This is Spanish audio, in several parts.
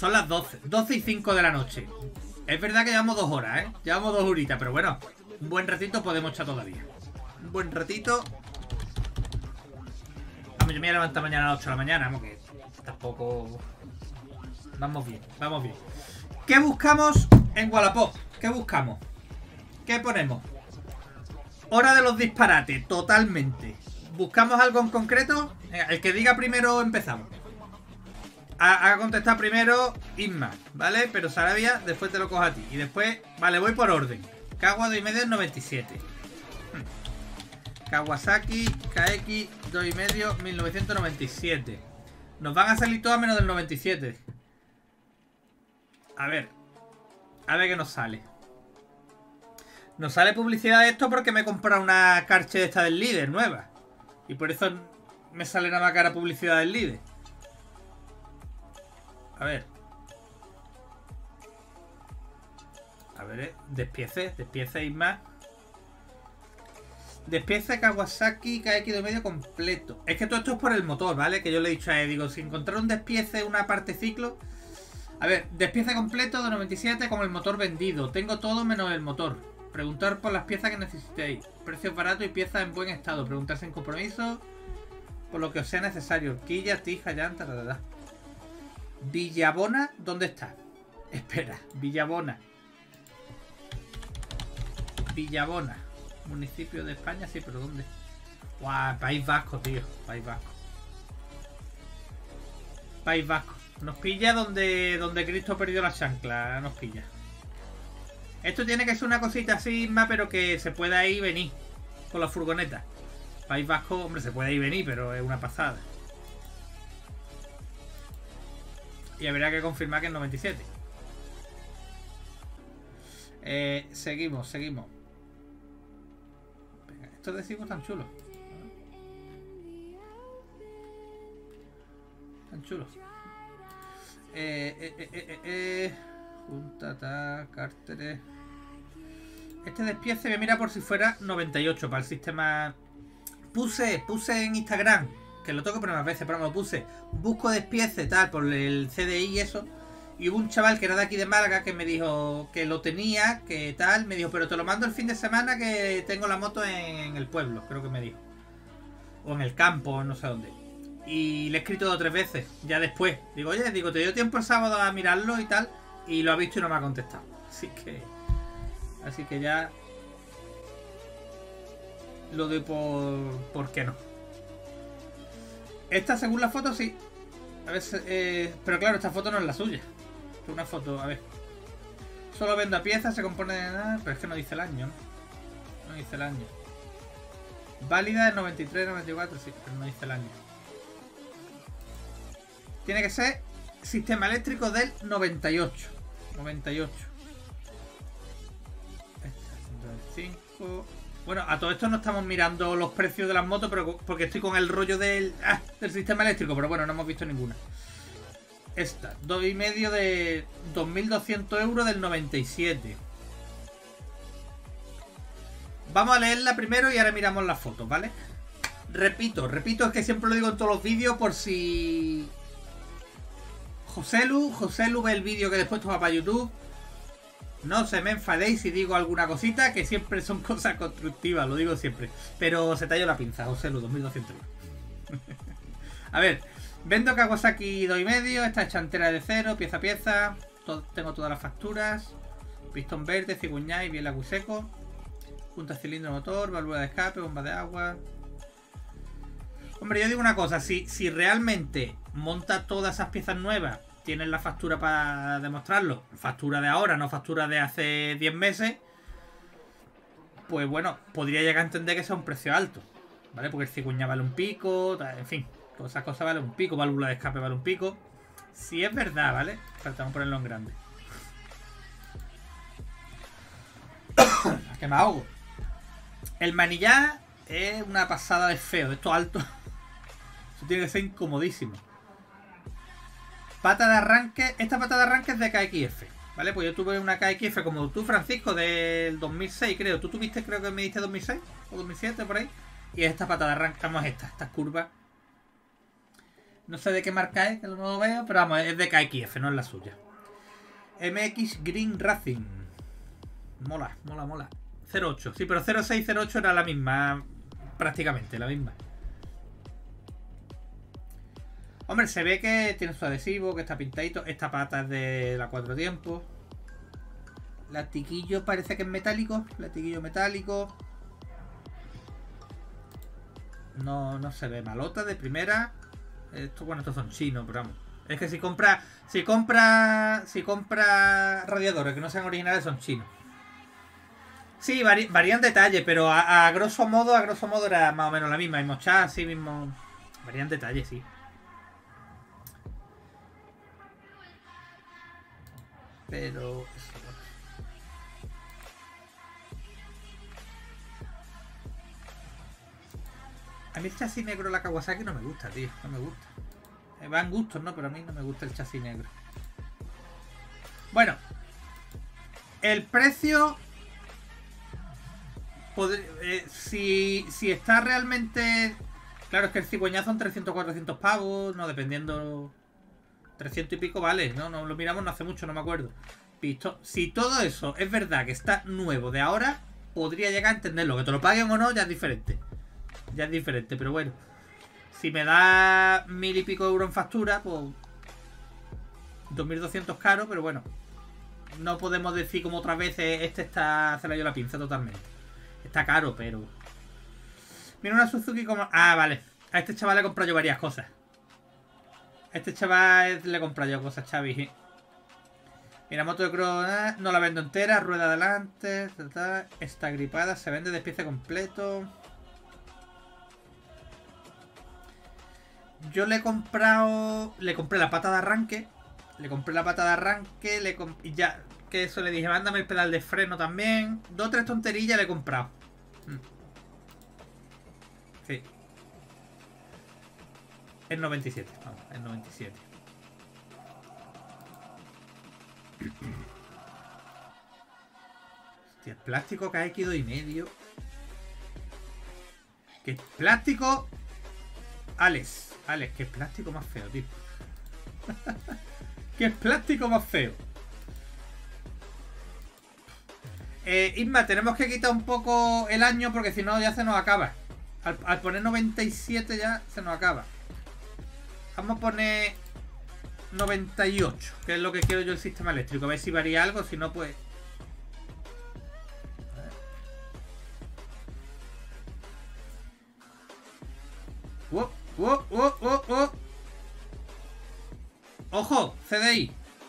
Son las 12 y 5 de la noche. Es verdad que llevamos 2 horas, ¿eh? Llevamos 2 horitas, pero bueno, un buen ratito podemos echar todavía. Un buen ratito. Vamos, yo me voy a levantar mañana a las 8 de la mañana, porque tampoco... Vamos bien, vamos bien. ¿Qué buscamos en Wallapop? ¿Qué buscamos? ¿Qué ponemos? Hora de los disparates, totalmente. ¿Buscamos algo en concreto? Venga, el que diga primero empezamos. A contestar primero Isma, ¿vale? Pero Sarabia, después te lo cojo a ti. Y después, vale, voy por orden. Kawa 2,5 en 97. Kawasaki KX 2,5 1997. Nos van a salir todas menos del 97. A ver qué nos sale. Nos sale publicidad de esto porque me he comprado una Karcher esta del líder nueva. Y por eso me sale nada más cara publicidad del líder. A ver, despiece Isma. Despiece Kawasaki KX 2,5 completo. Es que todo esto es por el motor, ¿vale? Que yo le he dicho a él, digo, si encontrar un despiece, una parte ciclo. A ver, despiece completo de 97 con el motor vendido. Tengo todo menos el motor. Preguntar por las piezas que necesitéis. Precios baratos y piezas en buen estado. Preguntar sin compromiso. Por lo que os sea necesario. Horquilla, tija, llanta, Villabona, ¿dónde está? Espera, Villabona. Villabona. Municipio de España, sí, pero ¿dónde? Guau, País Vasco, tío. País Vasco. País Vasco. Nos pilla donde Cristo perdió la chancla. Nos pilla. Esto tiene que ser una cosita así más, pero que se pueda ir y venir con la furgoneta. País Vasco, hombre, se puede ir y venir, pero es una pasada. Y habría que confirmar que es 97. Seguimos. Venga, estos decimos tan chulos. Tan chulos. Juntata, cárteres. Este despiece me mira por si fuera 98 para el sistema. Puse en Instagram, que lo tengo que poner más veces, pero me lo puse. Busco despiece tal por el CDI y eso. Y hubo un chaval que era de aquí de Málaga que me dijo que lo tenía, que tal. Me dijo, pero te lo mando el fin de semana que tengo la moto en el pueblo, creo que me dijo. O en el campo, no sé dónde. Y le he escrito 2 o 3 veces, ya después. Digo, oye, ¿te dio tiempo el sábado a mirarlo y tal? Y lo ha visto y no me ha contestado. Así que ya lo doy por qué no. Esta, según la foto, sí. A ver, pero claro, esta foto no es la suya. Es una foto, a ver. Solo vendo a piezas, se compone de nada. Pero es que no dice el año, ¿no? No dice el año. Válida del 93, 94, sí, pero no dice el año. Tiene que ser sistema eléctrico del 98. 98. 5. Bueno, a todo esto no estamos mirando los precios de las motos, pero porque estoy con el rollo del sistema eléctrico, pero bueno, no hemos visto ninguna. Esta, 2,5 de 2.200 euros del 97. Vamos a leerla primero y ahora miramos las fotos, ¿vale? Repito, es que siempre lo digo en todos los vídeos por si... Joselu ve el vídeo que después toma para YouTube. No se me enfadéis si digo alguna cosita, que siempre son cosas constructivas, lo digo siempre. Pero se talló la pinza, Joselu, 2.200 euros. A ver, vendo Kawasaki 2,5, esta es chantera de cero, pieza a pieza. Tengo todas las facturas. Pistón verde, cigüeñay, bien seco. Punta cilindro motor, válvula de escape, bomba de agua. Hombre, yo digo una cosa, si realmente monta todas esas piezas nuevas, tienes la factura para demostrarlo, factura de ahora, no factura de hace 10 meses, pues bueno, podría llegar a entender que sea un precio alto, ¿vale? Porque el cigüeña vale un pico, en fin, todas esas cosas valen un pico, válvula de escape vale un pico. Si es verdad, ¿vale? Pero vamos a ponerlo en grande. Que me ahogo. El manillar es una pasada de feo, esto alto. Eso tiene que ser incomodísimo. Pata de arranque. Esta pata de arranque es de KXF, ¿vale? Pues yo tuve una KXF como tú, Francisco, del 2006, creo. Tú tuviste, creo que me diste 2006 o 2007, por ahí. Y esta pata de arranque, vamos, estas curvas. No sé de qué marca es, que no lo veo, pero vamos, es de KXF, no es la suya. MX Green Racing. Mola, mola, mola. 08. Sí, pero 0608 era la misma. Prácticamente la misma. Hombre, se ve que tiene su adhesivo, que está pintadito. Esta pata es de la 4 tiempos. Latiquillo parece que es metálico. Latiquillo metálico. No se ve malota de primera. Bueno, estos son chinos, pero vamos. Es que si compra radiadores que no sean originales, son chinos. Sí, varían detalles, pero a grosso modo era más o menos la misma. Mismo chasis, mismo. Varían detalles, sí. Pero. A mí el chasis negro de la Kawasaki no me gusta, tío. No me gusta. Van gustos, ¿no? Pero a mí no me gusta el chasis negro. Bueno. El precio. Si está realmente. Claro, es que el cigüeñazo son 300-400 pavos. No, dependiendo. 300 y pico vale. No lo miramos no hace mucho, no me acuerdo. Visto. Si todo eso es verdad que está nuevo de ahora, podría llegar a entenderlo. Que te lo paguen o no, ya es diferente. Ya es diferente, pero bueno. Si me da 1000 y pico euros en factura, pues 2200 caro, pero bueno. No podemos decir como otras veces, se le dio la pinza totalmente. Está caro, pero... Mira una Suzuki como... Ah, vale. A este chaval le he comprado yo varias cosas. A este chaval le he comprado yo cosas, Xavi. Mira, moto de cross, no la vendo entera, rueda adelante, está gripada, se vende despiece completo. Yo le he comprado... Le compré la pata de arranque. Y ya... Que eso le dije, mándame el pedal de freno también. 2 o 3 tonterillas le he comprado. Sí. Es 97. Vamos, es 97. Hostia, el plástico que hay aquí 2,5. ¿Qué plástico? Alex, qué plástico más feo, tío. Qué plástico más feo. Isma, tenemos que quitar un poco el año porque si no ya se nos acaba. Al poner 97 ya se nos acaba. Vamos a poner 98, que es lo que quiero yo el sistema eléctrico. A ver si varía algo, si no pues... ¡Ojo! CDI.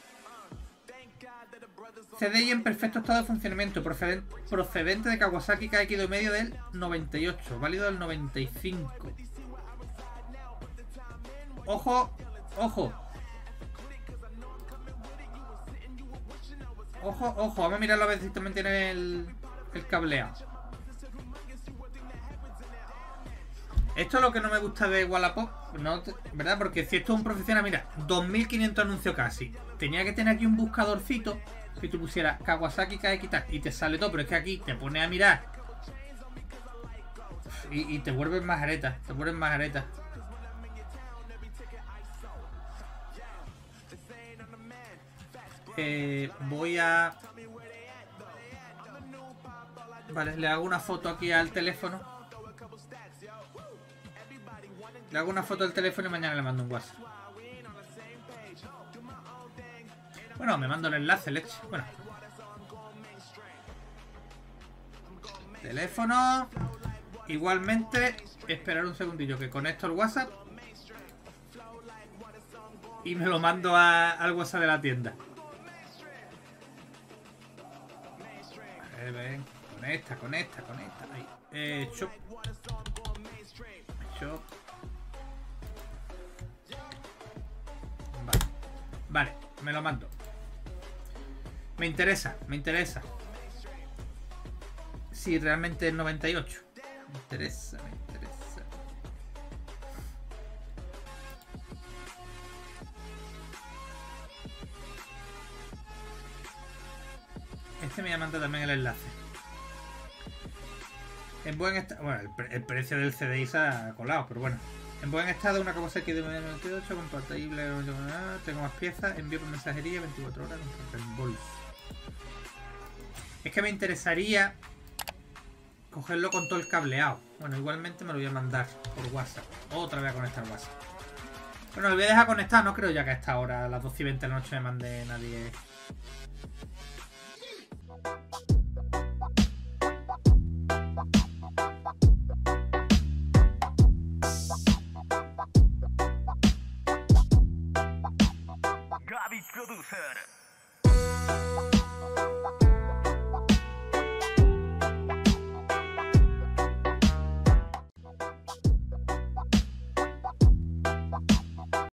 CDI en perfecto estado de funcionamiento. Procedente de Kawasaki KX2,5 del 98. Válido del 95. ¡Ojo! ¡Ojo! ¡Ojo! ¡Ojo! Vamos a mirarlo a ver si también tiene el cableado. Esto es lo que no me gusta de Wallapop, ¿no? ¿Verdad? Porque si esto es un profesional, mira, 2500 anuncios casi. Tenía que tener aquí un buscadorcito que tú pusieras Kawasaki KX y te sale todo, pero es que aquí te pones a mirar y te vuelves más areta. Te vuelves más areta. Voy a... Vale, le hago una foto aquí al teléfono. Le hago una foto del teléfono y mañana le mando un WhatsApp. Bueno, me mando el enlace, leche. Bueno. Teléfono. Igualmente, esperar un segundillo que conecto el WhatsApp. Y me lo mando al WhatsApp de la tienda. A ver, ven. Conecta. Ahí. Shop. Vale, me lo mando. Me interesa. Si realmente es 98. Me interesa. Este me manda también el enlace. En buen estado. Bueno, el precio del CDI se ha colado, pero bueno. En buen estado, una Kawasaki de 98, compatible. Tengo más piezas. Envío por mensajería 24 horas con reembolso. Es que me interesaría cogerlo con todo el cableado. Bueno, igualmente me lo voy a mandar por WhatsApp. Otra vez a conectar WhatsApp. Bueno, lo voy a dejar conectado. No creo ya que a esta hora, a las 12:20 de la noche, me mande nadie. Gaby Producer.